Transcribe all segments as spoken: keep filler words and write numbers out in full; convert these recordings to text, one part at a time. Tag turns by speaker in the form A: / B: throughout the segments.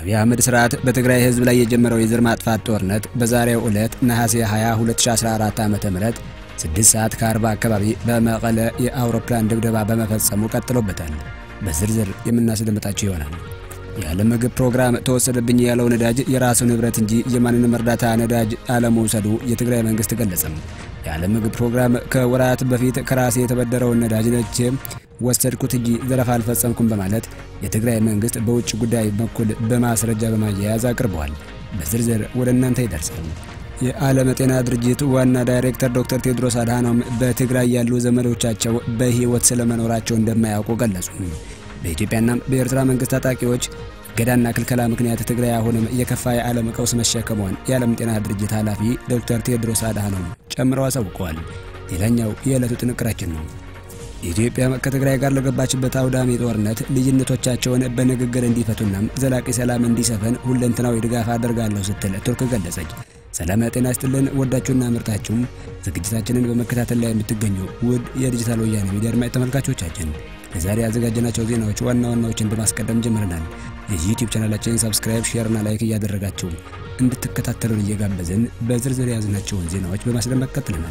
A: የአብይ አህመድ ስርዓት በትግራይ ህዝብ ላይ የጀመረው የዘር ማጥፋት ጦርነት በዛሬው ዕለት ነሐሴ ሃያ ሁለት ሺህ አስራ አራት ዓመተ ምህረት ስድስት ሰዓት ከአርባ አካባቢ በመቀለ የአውሮፕላን ድብደባ በመፈጸሙ ቀጥሎበታል። በዝርዝር የምናስደምጣችሁ ይሆናል። የዓለም ምግብ ፕሮግራም ተወሰደብኝ ያለው ነዳጅ የራሱ ንብረት እንጂ የማንንም እርዳታ ነዳጅ አለመውሰዱ የትግራይ መንግስት ገለጸም። የዓለም ምግብ ፕሮግራም ከወራት በፊት ከራሴ የተበደረውን ነዳጅ ነጭ ወሰድኩት እንጂ ዘረፋ አልፈጸምኩም በማለት የትግራይ መንግስት በውጭ ጉዳይ በኩል በማስረጃ በማያያዝ አቅርበዋል። በዝርዝር ወደ እናንተ ይደርሳል። የዓለም ጤና ድርጅት ዋና ዳይሬክተር ዶክተር ቴድሮስ አድሃኖም በትግራይ ያሉ ዘመዶቻቸው በህይወት ስለመኖራቸው እንደማያውቁ ገለጹ። በኢትዮጵያና በኤርትራ መንግስት ታጣቂዎች ገዳና ክልከላ ምክንያት ትግራይ አሁንም የከፋ የዓለም ቀውስ መሸከሟን የዓለም ጤና ድርጅት ኃላፊ ዶክተር ቴድሮስ አድሃኖም ጨምረው አሳውቀዋል። ሌላኛው የዕለቱ ጥንቅራችን ነው። ኢትዮጵያ ከትግራይ ጋር ለገባችበት አውዳሚ ጦርነት ልዩነቶቻቸውን በንግግር እንዲፈቱና ዘላቂ ሰላም እንዲሰፈን ሁለንተናዊ ድጋፍ አደርጋለሁ ስትል ቱርክ ገለጸች። ሰላም ጤና ይስጥልን ወዳችሁና ምርጣችሁም ዝግጅታችንን በመከታተል ላይ የምትገኙ ውድ የዲጂታል ወያኔ ሚዲያ አድማጭ ተመልካቾቻችን ለዛሬ ያዘጋጀናቸው ዜናዎች ዋና ዋናዎችን በማስቀደም ጀምረናል። የዩቲዩብ ቻናላችንን ሰብስክራይብ፣ ሼር እና ላይክ እያደረጋችሁ እንድትከታተሉን እየጋበዝን በዝርዝር ያዝናቸውን ዜናዎች በማስደመጥ ቀጥለናል።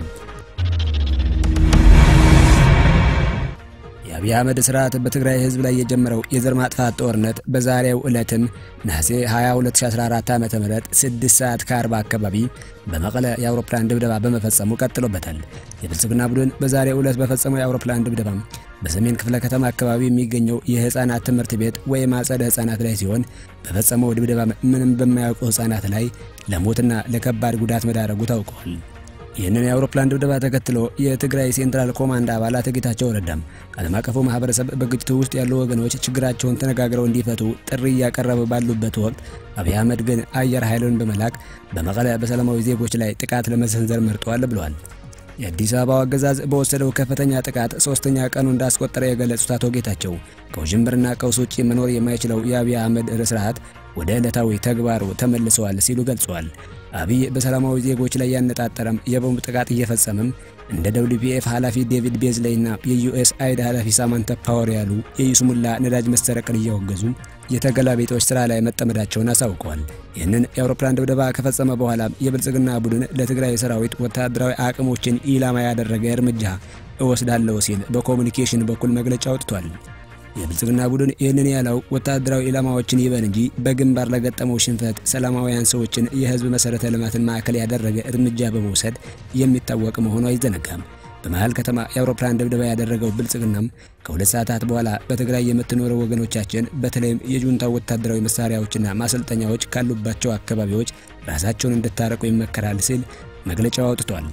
A: የአብይ አህመድ ስርዓት በትግራይ ህዝብ ላይ የጀመረው የዘር ማጥፋት ጦርነት በዛሬው ዕለትም ነሐሴ ሃያ ሁለት ሺህ አስራ አራት ዓመተ ምህረት ስድስት ሰዓት ከአርባ አካባቢ በመቀለ የአውሮፕላን ድብደባ በመፈጸሙ ቀጥሎበታል። የብልጽግና ቡድን በዛሬው ዕለት በፈጸመው የአውሮፕላን ድብደባ በሰሜን ክፍለ ከተማ አካባቢ የሚገኘው የህፃናት ትምህርት ቤት ወይም አጸደ ህፃናት ላይ ሲሆን በፈጸመው ድብደባ ምንም በማያውቁ ህፃናት ላይ ለሞትና ለከባድ ጉዳት መዳረጉ ታውቋል። ይህንን የአውሮፕላን ድብደባ ተከትሎ የትግራይ ሴንትራል ኮማንድ አባላት ጌታቸው ረዳም ዓለም አቀፉ ማህበረሰብ በግጭቱ ውስጥ ያሉ ወገኖች ችግራቸውን ተነጋግረው እንዲፈቱ ጥሪ ያቀረበ ባሉበት ወቅት አብይ አህመድ ግን አየር ኃይሉን በመላክ በመቀለ በሰላማዊ ዜጎች ላይ ጥቃት ለመሰንዘር መርጧል ብለዋል። የአዲስ አበባው አገዛዝ በወሰደው ከፍተኛ ጥቃት ሶስተኛ ቀኑ እንዳስቆጠረ የገለጹት አቶ ጌታቸው ከውዥንብርና ቀውስ ውጪ መኖር የማይችለው የአብይ አህመድ ስርዓት ወደ ዕለታዊ ተግባሩ ተመልሰዋል ሲሉ ገልጸዋል። አብይ በሰላማዊ ዜጎች ላይ ያነጣጠረም የቦምብ ጥቃት እየፈጸመም እንደ ደብሊው ፒ ኤፍ ኃላፊ ዴቪድ ቤዝሌይና የዩኤስ አይድ ኃላፊ ሳማንታ ፓወር ያሉ የይስሙላ ነዳጅ መሰረቅን እያወገዙ የተገላቢጦች ስራ ላይ መጠመዳቸውን አሳውቀዋል። ይህንን የአውሮፕላን ድብደባ ከፈጸመ በኋላ የብልጽግና ቡድን ለትግራይ ሰራዊት ወታደራዊ አቅሞችን ኢላማ ያደረገ እርምጃ እወስዳለሁ ሲል በኮሙኒኬሽን በኩል መግለጫ አውጥቷል። የብልጽግና ቡድን ይህንን ያለው ወታደራዊ ኢላማዎችን ይበል እንጂ በግንባር ለገጠመው ሽንፈት ሰላማዊያን ሰዎችን የህዝብ መሰረተ ልማትን ማዕከል ያደረገ እርምጃ በመውሰድ የሚታወቅ መሆኑ አይዘነጋም። በመሃል ከተማ የአውሮፕላን ድብደባ ያደረገው ብልጽግናም ከሁለት ሰዓታት በኋላ በትግራይ የምትኖሩ ወገኖቻችን በተለይም የጁንታው ወታደራዊ መሳሪያዎችና ማሰልጠኛዎች ካሉባቸው አካባቢዎች ራሳቸውን እንድታረቁ ይመከራል ሲል መግለጫው አውጥቷል።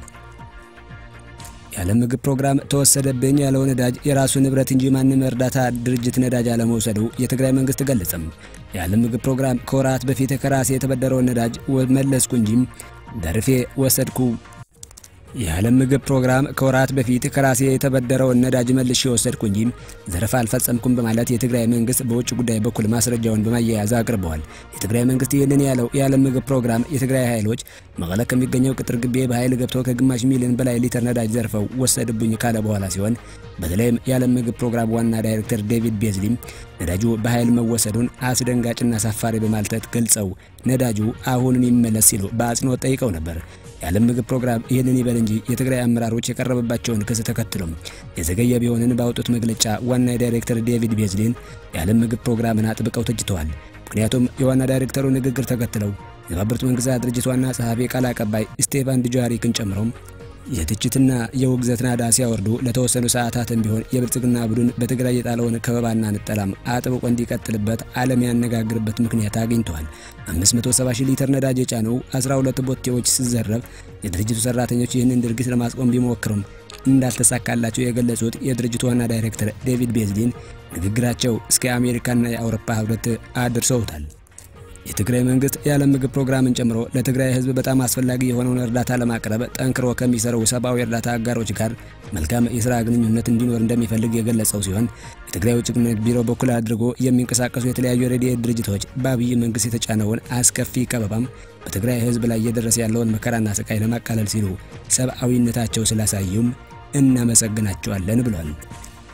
A: የዓለም ምግብ ፕሮግራም ተወሰደብኝ ያለው ነዳጅ የራሱ ንብረት እንጂ ማንም እርዳታ ድርጅት ነዳጅ አለመውሰዱ የትግራይ መንግስት ገለጸም። የዓለም ምግብ ፕሮግራም ከወራት በፊት ከራሴ የተበደረውን ነዳጅ መለስኩ እንጂ ደርፌ ወሰድኩ የዓለም ምግብ ፕሮግራም ከወራት በፊት ከራሴ የተበደረውን ነዳጅ መልሼ ወሰድኩ እንጂ ዘረፋ አልፈጸምኩም በማለት የትግራይ መንግስት በውጭ ጉዳይ በኩል ማስረጃውን በማያያዝ አቅርበዋል። የትግራይ መንግስት ይህንን ያለው የዓለም ምግብ ፕሮግራም የትግራይ ኃይሎች መቀለ ከሚገኘው ቅጥር ግቢ በኃይል ገብተው ከግማሽ ሚሊዮን በላይ ሊትር ነዳጅ ዘርፈው ወሰድብኝ ካለ በኋላ ሲሆን በተለይም የዓለም ምግብ ፕሮግራም ዋና ዳይሬክተር ዴቪድ ቤዝሊ ነዳጁ በኃይል መወሰዱን አስደንጋጭና አሳፋሪ በማለት ገልጸው ነዳጁ አሁንም ይመለስ ሲሉ በአጽንኦት ጠይቀው ነበር። የዓለም ምግብ ፕሮግራም ይህንን ይበል እንጂ የትግራይ አመራሮች የቀረበባቸውን ክስ ተከትሎም የዘገየ ቢሆንን ባወጡት መግለጫ ዋና ዳይሬክተር ዴቪድ ቤዝሊን የዓለም ምግብ ፕሮግራምን አጥብቀው ተችተዋል። ምክንያቱም የዋና ዳይሬክተሩ ንግግር ተከትለው የተባበሩት መንግስታት ድርጅት ዋና ጸሐፊ ቃል አቀባይ ስቴፋን ዱጃሪክን ጨምሮ የትችትና የውግዘት ናዳ ሲያወርዱ ለተወሰኑ ሰዓታትም ቢሆን የብልጽግና ቡድን በትግራይ የጣለውን ከበባና ንጠላም አጥብቆ እንዲቀጥልበት ዓለም ያነጋግርበት ምክንያት አግኝተዋል። አምስት መቶ ሰባ ሺህ ሊትር ነዳጅ የጫኑ አስራ ሁለት ቦቴዎች ሲዘረፍ የድርጅቱ ሰራተኞች ይህንን ድርጊት ለማስቆም ቢሞክሩም እንዳልተሳካላቸው የገለጹት የድርጅቱ ዋና ዳይሬክተር ዴቪድ ቤዝሊን ንግግራቸው እስከ አሜሪካና የአውሮፓ ህብረት አድርሰውታል። የትግራይ መንግስት የዓለም ምግብ ፕሮግራምን ጨምሮ ለትግራይ ህዝብ በጣም አስፈላጊ የሆነውን እርዳታ ለማቅረብ ጠንክሮ ከሚሰሩ ሰብአዊ እርዳታ አጋሮች ጋር መልካም የሥራ ግንኙነት እንዲኖር እንደሚፈልግ የገለጸው ሲሆን የትግራይ ውጭ ግንኙነት ቢሮ በኩል አድርጎ የሚንቀሳቀሱ የተለያዩ ረድኤት ድርጅቶች በአብይ መንግስት የተጫነውን አስከፊ ከበባም በትግራይ ህዝብ ላይ እየደረሰ ያለውን መከራና ስቃይ ለማቃለል ሲሉ ሰብአዊነታቸው ስላሳዩም እናመሰግናቸዋለን ብሏል።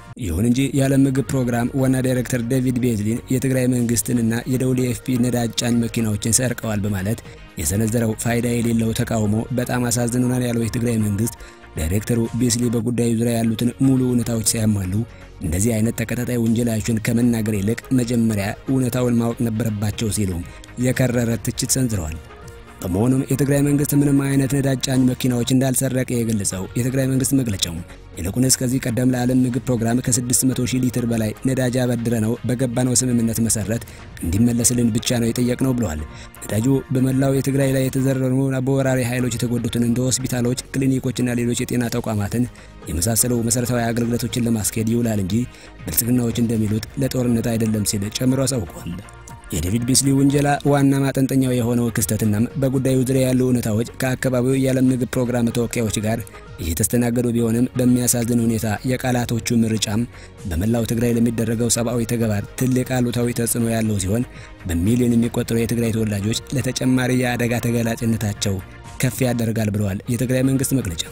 A: ይሁን እንጂ የዓለም ምግብ ፕሮግራም ዋና ዳይሬክተር ዴቪድ ቤዝሊን የትግራይ መንግስትንና የደብሊው ኤፍ ፒ ነዳጅ ጫኝ መኪናዎችን ሰርቀዋል በማለት የሰነዘረው ፋይዳ የሌለው ተቃውሞ በጣም አሳዝኖናል ያለው የትግራይ መንግስት ዳይሬክተሩ ቤዝሊ በጉዳዩ ዙሪያ ያሉትን ሙሉ እውነታዎች ሲያሟሉ እንደዚህ አይነት ተከታታይ ወንጀላዎችን ከመናገር ይልቅ መጀመሪያ እውነታውን ማወቅ ነበረባቸው ሲሉ የከረረ ትችት ሰንዝረዋል። በመሆኑም የትግራይ መንግስት ምንም አይነት ነዳጅ ጫኝ መኪናዎች እንዳልሰረቀ የገለጸው የትግራይ መንግስት መግለጫው ይልቁንስ ከዚህ ቀደም ለዓለም ምግብ ፕሮግራም ከ600 ሺህ ሊትር በላይ ነዳጅ አበድረነው በገባነው ስምምነት መሰረት እንዲመለስልን ብቻ ነው የጠየቅነው ብለዋል። ነዳጁ በመላው የትግራይ ላይ የተዘረሩ በወራሪ ኃይሎች የተጎዱትን እንደ ሆስፒታሎች፣ ክሊኒኮችና ሌሎች የጤና ተቋማትን የመሳሰሉ መሰረታዊ አገልግሎቶችን ለማስኬድ ይውላል እንጂ ብልጽግናዎች እንደሚሉት ለጦርነት አይደለም ሲል ጨምሮ አሳውቋል። የዴቪድ ቤዝሊ ወንጀላ ዋና ማጠንጠኛው የሆነው ክስተትና በጉዳዩ ዙሪያ ያሉ እውነታዎች ከአካባቢው የዓለም ምግብ ፕሮግራም ተወካዮች ጋር እየተስተናገዱ ቢሆንም በሚያሳዝን ሁኔታ የቃላቶቹ ምርጫም በመላው ትግራይ ለሚደረገው ሰብአዊ ተግባር ትልቅ አሉታዊ ተጽዕኖ ያለው ሲሆን በሚሊዮን የሚቆጠሩ የትግራይ ተወላጆች ለተጨማሪ የአደጋ ተጋላጭነታቸው ከፍ ያደርጋል ብለዋል የትግራይ መንግስት መግለጫ።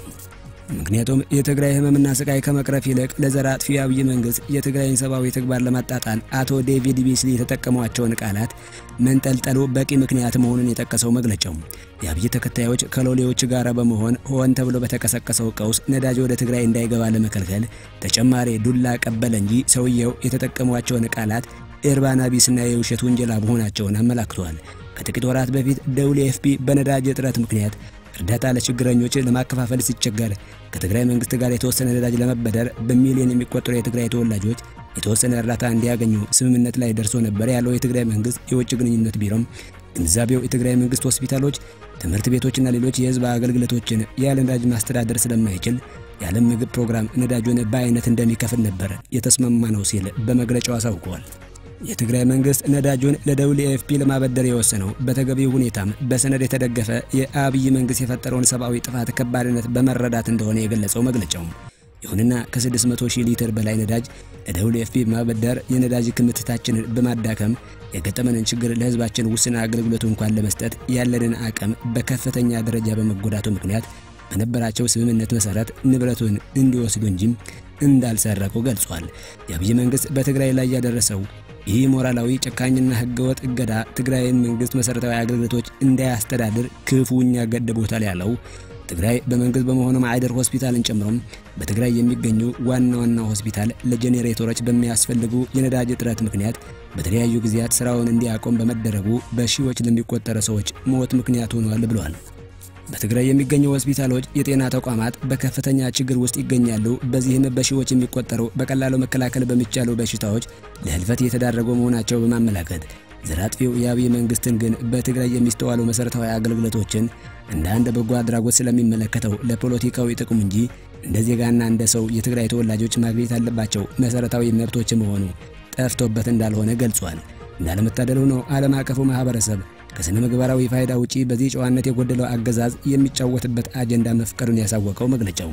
A: ምክንያቱም የትግራይ ህመምና ስቃይ ከመቅረፍ ይልቅ ለዘር አጥፊ አብይ መንግስት የትግራይን ሰብአዊ ተግባር ለማጣጣል አቶ ዴቪድ ቤዝሊ የተጠቀሟቸውን ቃላት መንጠልጠሉ በቂ ምክንያት መሆኑን የጠቀሰው መግለጫው የአብይ ተከታዮች ከሎሌዎች ጋር በመሆን ሆን ተብሎ በተቀሰቀሰው ቀውስ ነዳጅ ወደ ትግራይ እንዳይገባ ለመከልከል ተጨማሪ ዱላ ቀበለ እንጂ ሰውየው የተጠቀሟቸውን ቃላት እርባና ቢስና የውሸት ወንጀላ መሆናቸውን አመላክቷል። ከጥቂት ወራት በፊት ደብሊው ኤፍ ፒ በነዳጅ እጥረት ምክንያት እርዳታ ለችግረኞች ለማከፋፈል ሲቸገር ከትግራይ መንግስት ጋር የተወሰነ ነዳጅ ለመበደር በሚሊዮን የሚቆጠሩ የትግራይ ተወላጆች የተወሰነ እርዳታ እንዲያገኙ ስምምነት ላይ ደርሶ ነበር ያለው የትግራይ መንግስት የውጭ ግንኙነት ቢሮም ግንዛቤው የትግራይ መንግስት ሆስፒታሎች፣ ትምህርት ቤቶችና ሌሎች የህዝብ አገልግሎቶችን ያለ ነዳጅ ማስተዳደር ስለማይችል የዓለም ምግብ ፕሮግራም ነዳጁን በአይነት እንደሚከፍል ነበር የተስማማ ነው ሲል በመግለጫው አሳውቋል። የትግራይ መንግስት ነዳጁን ለደብሊው ኤፍ ፒ ለማበደር የወሰነው በተገቢው ሁኔታም በሰነድ የተደገፈ የአብይ መንግስት የፈጠረውን ሰብአዊ ጥፋት ከባድነት በመረዳት እንደሆነ የገለጸው መግለጫው ይሁንና ከ600 ሺህ ሊትር በላይ ነዳጅ ለደብሊው ኤፍ ፒ ማበደር የነዳጅ ክምችታችንን በማዳከም የገጠመንን ችግር ለህዝባችን ውስን አገልግሎት እንኳን ለመስጠት ያለንን አቅም በከፍተኛ ደረጃ በመጎዳቱ ምክንያት በነበራቸው ስምምነት መሰረት ንብረቱን እንዲወስዱ እንጂ እንዳልሰረቁ ገልጿል። የአብይ መንግስት በትግራይ ላይ ያደረሰው ይህ ሞራላዊ ጨካኝና ህገወጥ እገዳ ትግራይን መንግስት መሰረታዊ አገልግሎቶች እንዳያስተዳድር ክፉኛ ገድቦታል ያለው ትግራይ በመንግስት በመሆኑ ማዕደር ሆስፒታልን ጨምሮ በትግራይ የሚገኙ ዋና ዋና ሆስፒታል ለጄኔሬተሮች በሚያስፈልጉ የነዳጅ እጥረት ምክንያት በተለያዩ ጊዜያት ስራውን እንዲያቆም በመደረጉ በሺዎች ለሚቆጠሩ ሰዎች ሞት ምክንያት ሆኗል ብለዋል። በትግራይ የሚገኙ ሆስፒታሎች፣ የጤና ተቋማት በከፍተኛ ችግር ውስጥ ይገኛሉ። በዚህም በሺዎች የሚቆጠሩ በቀላሉ መከላከል በሚቻሉ በሽታዎች ለህልፈት የተዳረጉ መሆናቸው በማመላከት ዘር አጥፊው የአብይ መንግስትን ግን በትግራይ የሚስተዋሉ መሰረታዊ አገልግሎቶችን እንደ አንድ በጎ አድራጎት ስለሚመለከተው ለፖለቲካዊ ጥቅም እንጂ እንደ ዜጋና እንደ ሰው የትግራይ ተወላጆች ማግኘት ያለባቸው መሰረታዊ መብቶች መሆኑ ጠፍቶበት እንዳልሆነ ገልጿል። እንዳለመታደል ሆኖ ዓለም አቀፉ ማህበረሰብ ከስነ ምግባራዊ ፋይዳ ውጪ በዚህ ጨዋነት የጎደለው አገዛዝ የሚጫወትበት አጀንዳ መፍቀሩን ያሳወቀው መግለጫው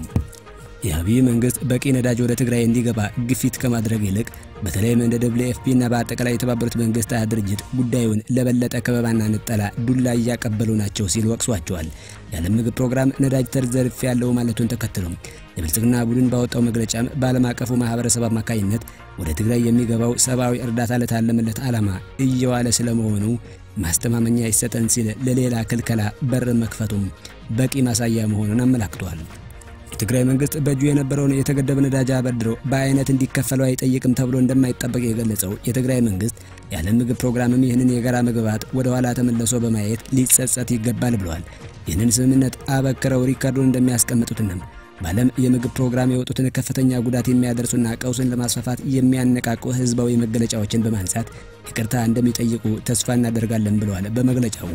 A: የአብይ መንግስት በቂ ነዳጅ ወደ ትግራይ እንዲገባ ግፊት ከማድረግ ይልቅ በተለይም እንደ ደብሊው ኤፍ ፒ እና በአጠቃላይ የተባበሩት መንግስታት ድርጅት ጉዳዩን ለበለጠ ከበባና ንጠላ ዱላ እያቀበሉ ናቸው ሲል ወቅሷቸዋል። የዓለም ምግብ ፕሮግራም ነዳጅ ተዘርፍ ያለው ማለቱን ተከትሎ የብልጽግና ቡድን ባወጣው መግለጫም በዓለም አቀፉ ማህበረሰብ አማካይነት ወደ ትግራይ የሚገባው ሰብአዊ እርዳታ ለታለመለት ዓላማ እየዋለ ስለመሆኑ ማስተማመኛ ይሰጠን ሲል ለሌላ ክልከላ በር መክፈቱም በቂ ማሳያ መሆኑን አመላክቷል። የትግራይ መንግስት በእጁ የነበረውን የተገደበ ነዳጅ አበድሮ በአይነት እንዲከፈለው አይጠይቅም ተብሎ እንደማይጠበቅ የገለጸው የትግራይ መንግስት የዓለም ምግብ ፕሮግራምም ይህንን የጋራ መግባባት ወደ ኋላ ተመልሶ በማየት ሊጸጸት ይገባል ብለዋል። ይህንን ስምምነት አበክረው ሪካርዶን እንደሚያስቀምጡትና በዓለም የምግብ ፕሮግራም የወጡትን ከፍተኛ ጉዳት የሚያደርሱና ቀውስን ለማስፋፋት የሚያነቃቁ ህዝባዊ መገለጫዎችን በማንሳት ይቅርታ እንደሚጠይቁ ተስፋ እናደርጋለን ብለዋል። በመግለጫው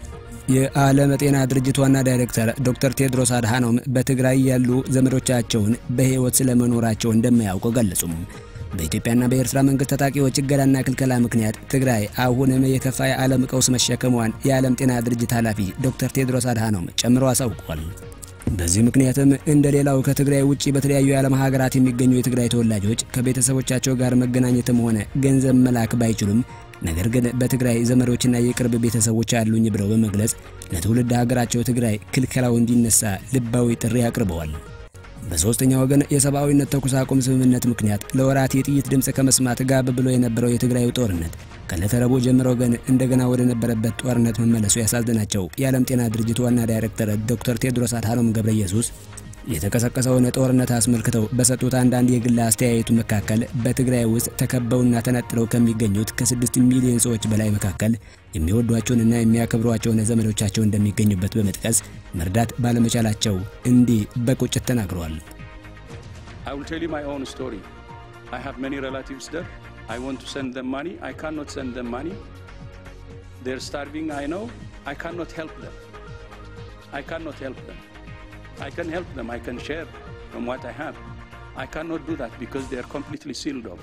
A: የዓለም ጤና ድርጅት ዋና ዳይሬክተር ዶክተር ቴድሮስ አድሃኖም በትግራይ ያሉ ዘመዶቻቸውን በህይወት ስለመኖራቸው እንደማያውቁ ገለጹ። በኢትዮጵያና በኤርትራ መንግስት ታጣቂዎች እገዳና ክልከላ ምክንያት ትግራይ አሁንም የከፋ የዓለም ቀውስ መሸከሟን የዓለም ጤና ድርጅት ኃላፊ ዶክተር ቴድሮስ አድሃኖም ጨምሮ አሳውቀዋል። በዚህ ምክንያትም እንደሌላው ከትግራይ ውጪ በተለያዩ የዓለም ሀገራት የሚገኙ የትግራይ ተወላጆች ከቤተሰቦቻቸው ጋር መገናኘትም ሆነ ገንዘብ መላክ ባይችሉም ነገር ግን በትግራይ ዘመዶችና የቅርብ ቤተሰቦች አሉኝ ብለው በመግለጽ ለትውልድ ሀገራቸው ትግራይ ክልከላው እንዲነሳ ልባዊ ጥሪ አቅርበዋል። በሶስተኛ ወገን የሰብአዊነት ተኩስ አቁም ስምምነት ምክንያት ለወራት የጥይት ድምጽ ከመስማት ጋር ብሎ የነበረው የትግራይ ጦርነት ከለተረቦ ጀምሮ ግን እንደገና ወደ ነበረበት ጦርነት መመለሱ ያሳዝናቸው የዓለም ጤና ድርጅት ዋና ዳይሬክተር ዶክተር ቴድሮስ አድሃኖም ገብረኢየሱስ የተከሰከሰውን ጦርነት አስመልክተው በሰጡት አንዳንድ የግል አስተያየቱ መካከል በትግራይ ውስጥ ተከበውና ተነጥለው ከሚገኙት ከስድስት ሚሊዮን ሰዎች በላይ መካከል የሚወዷቸውንና የሚያከብሯቸውን ዘመዶቻቸው እንደሚገኙበት በመጥቀስ መርዳት ባለመቻላቸው እንዲህ በቁጭት ተናግረዋል።
B: I will tell you my own story. I have many relatives there. I want to send them money. I cannot send them money. They're starving, I know. I cannot help them. I cannot help them. I can help them. I can share from what I have. I cannot do that because they are completely sealed off.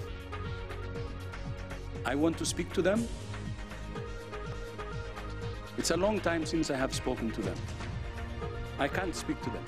B: I want to speak to them. It's a long time since I have spoken to them. I can't speak to them.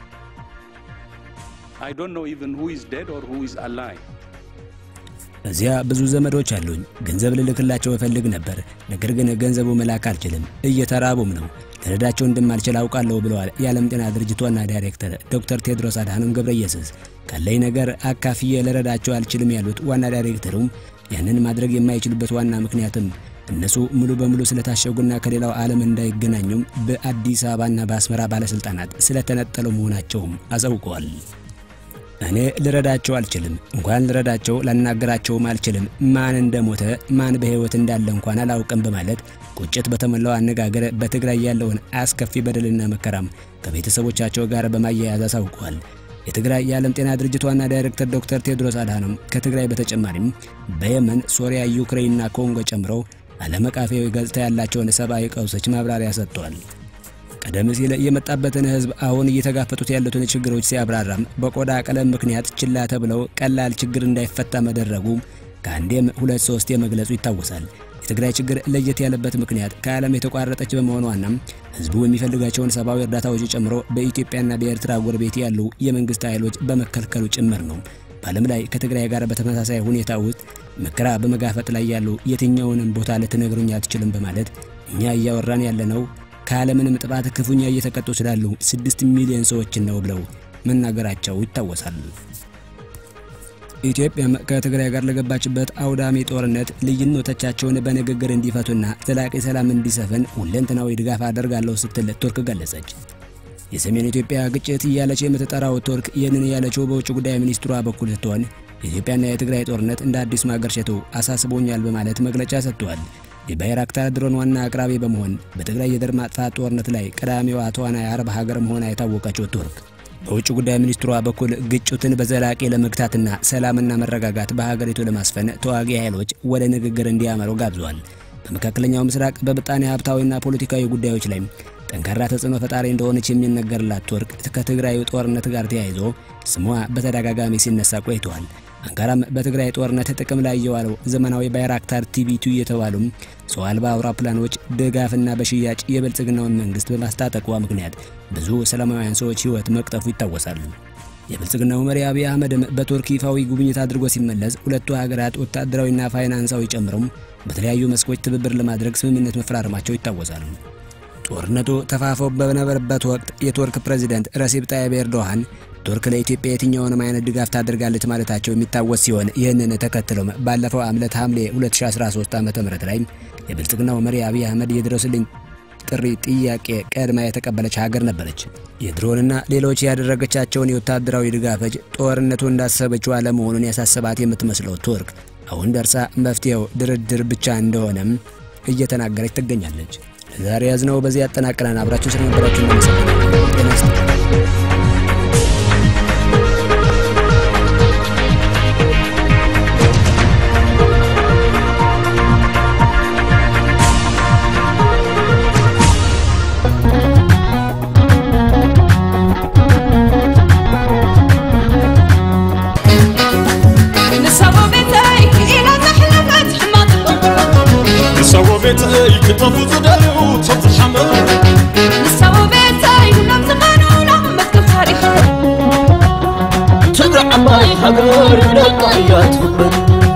B: I don't know even who is dead or who is alive.
A: እዚያ ብዙ ዘመዶች አሉኝ ገንዘብ ልልክላቸው ፈልግ ነበር ነገር ግን ገንዘቡ መላክ አልችልም እየተራቡም ነው ለረዳቸው እንደማልችል አውቃለሁ ብለዋል የዓለም ጤና ድርጅት ዋና ዳይሬክተር ዶክተር ቴድሮስ አድሃኖም ገብረኢየሱስ ካለይ ነገር አካፍዬ ለረዳቸው አልችልም ያሉት ዋና ዳይሬክተሩም ያንን ማድረግ የማይችሉበት ዋና ምክንያትም እነሱ ሙሉ በሙሉ ስለታሸጉና ከሌላው ዓለም እንዳይገናኙም በአዲስ አበባና በአስመራ ባለስልጣናት ስለተነጠሉ መሆናቸውም አሳውቀዋል። እኔ ልረዳቸው አልችልም እንኳን ልረዳቸው ላናገራቸው አልችልም ማን እንደሞተ ማን በህይወት እንዳለ እንኳን አላውቅም በማለት ቁጭት በተመላው አነጋገር በትግራይ ያለውን አስከፊ በደልና መከራም ከቤተሰቦቻቸው ጋር በማያያዝ አሳውቀዋል። የትግራይ የዓለም ጤና ድርጅት ዋና ዳይሬክተር ዶክተር ቴድሮስ አድሃኖም ከትግራይ በተጨማሪም በየመን፣ ሶሪያ፣ ዩክሬንና ኮንጎ ጨምሮ ዓለም አቀፋዊ ገጽታ ያላቸውን ሰብአዊ ቀውሶች ማብራሪያ ሰጥተዋል። ቀደም ሲል የመጣበትን ህዝብ አሁን እየተጋፈጡት ያሉትን ችግሮች ሲያብራራም በቆዳ ቀለም ምክንያት ችላ ተብለው ቀላል ችግር እንዳይፈታ መደረጉ ከአንዴም ሁለት ሶስት የመግለጹ ይታወሳል። የትግራይ ችግር ለየት ያለበት ምክንያት ከዓለም የተቋረጠች በመሆኗና ህዝቡ የሚፈልጋቸውን ሰብአዊ እርዳታዎች ጨምሮ በኢትዮጵያና በኤርትራ ጎረቤት ያሉ የመንግስት ኃይሎች በመከልከሉ ጭምር ነው። በዓለም ላይ ከትግራይ ጋር በተመሳሳይ ሁኔታ ውስጥ መከራ በመጋፈጥ ላይ ያሉ የትኛውንም ቦታ ልትነግሩኝ አትችልም በማለት እኛ እያወራን ያለነው ከዓለምንም ጥፋት ክፉኛ እየተቀጡ ስላሉ ስድስት ሚሊዮን ሰዎች ነው ብለው መናገራቸው ይታወሳል። ኢትዮጵያ ከትግራይ ጋር ለገባችበት አውዳሚ ጦርነት ልዩነቶቻቸውን በንግግር እንዲፈቱና ዘላቂ ሰላም እንዲሰፍን ሁለንተናዊ ድጋፍ አደርጋለሁ ስትል ቱርክ ገለጸች። የሰሜን ኢትዮጵያ ግጭት ያለች የምትጠራው ቱርክ ይህንን ያለችው በውጭ ጉዳይ ሚኒስትሯ በኩል ስትሆን የኢትዮጵያና የትግራይ ጦርነት እንደ አዲስ ማገርሸቱ አሳስቦኛል በማለት መግለጫ ሰጥቷል። የባይራክታር ድሮን ዋና አቅራቢ በመሆን በትግራይ የዘር ማጥፋት ጦርነት ላይ ቀዳሚዋ ተዋናይ አረብ ሀገር መሆኗ የታወቀችው ቱርክ በውጭ ጉዳይ ሚኒስትሯ በኩል ግጭቱን በዘላቂ ለመግታትና ሰላምና መረጋጋት በሀገሪቱ ለማስፈን ተዋጊ ኃይሎች ወደ ንግግር እንዲያመሩ ጋብዟል። በመካከለኛው ምስራቅ በብጣኔ ሀብታዊና ፖለቲካዊ ጉዳዮች ላይ ጠንካራ ተጽዕኖ ፈጣሪ እንደሆነች የሚነገርላት ቱርክ ከትግራይ ጦርነት ጋር ተያይዞ ስሟ በተደጋጋሚ ሲነሳ ቆይቷል። አንካራም በትግራይ ጦርነት ጥቅም ላይ የዋለው ዘመናዊ ባይራክታር ቲቪ2 የተባሉ ሰው አልባ አውሮፕላኖች ድጋፍና በሽያጭ የብልጽግናውን መንግስት በማስታጠቋ ምክንያት ብዙ ሰላማውያን ሰዎች ህይወት መቅጠፉ ይታወሳል። የብልጽግናው መሪ አብይ አህመድም በቱርክ ይፋዊ ጉብኝት አድርጎ ሲመለስ ሁለቱ ሀገራት ወታደራዊና ፋይናንሳዊ ጨምሮም በተለያዩ መስኮች ትብብር ለማድረግ ስምምነት መፈራረማቸው ይታወሳል። ጦርነቱ ተፋፍሞ በነበረበት ወቅት የቱርክ ፕሬዝዳንት ረሲፕ ጣይብ ኤርዶሃን ቱርክ ለኢትዮጵያ የትኛውንም አይነት ድጋፍ ታደርጋለች ማለታቸው የሚታወስ ሲሆን ይህንን ተከትሎም ባለፈው ዓመት ሐምሌ ሁለት ሺህ አስራ ሶስት ዓመተ ምህረት ላይ የብልጽግናው መሪ አብይ አህመድ የድረሱልኝ ጥሪ ጥያቄ ቀድማ የተቀበለች ሀገር ነበረች። የድሮንና ሌሎች ያደረገቻቸውን የወታደራዊ ድጋፎች ጦርነቱ እንዳሰበችው አለመሆኑን ያሳሰባት የምትመስለው ቱርክ አሁን ደርሳ መፍትሄው ድርድር ብቻ እንደሆነም እየተናገረች ትገኛለች። ዛሬ ያዝነው በዚህ አጠናቀናን አብራችሁ ስለነበራችሁ እናመሰግናለን።
C: كتفوز دايو تتحمل
D: نسوا بيتاي ونم زغانو لهم تكفاري
C: تدرع عماي حقر لقايات خبر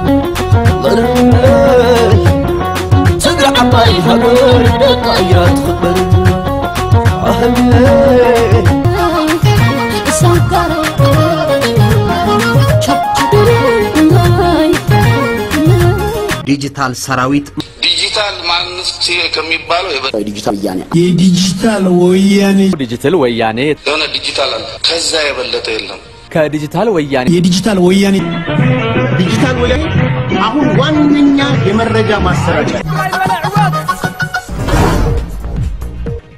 C: تدرع عماي حقر لقايات خبر أهلي
D: سكر
E: የዲጂታል ሰራዊት
F: ዲጂታል ማንስት ከሚባለው
E: የዲጂታል ወያኔ
G: የዲጂታል ወያኔ
H: ዲጂታል ወያኔ
F: የሆነ ዲጂታል አለ ከዛ የበለጠ የለም
H: ከዲጂታል ወያኔ
G: የዲጂታል ወያኔ
E: ዲጂታል ወያኔ አሁን ዋንኛ የመረጃ ማሰራጫ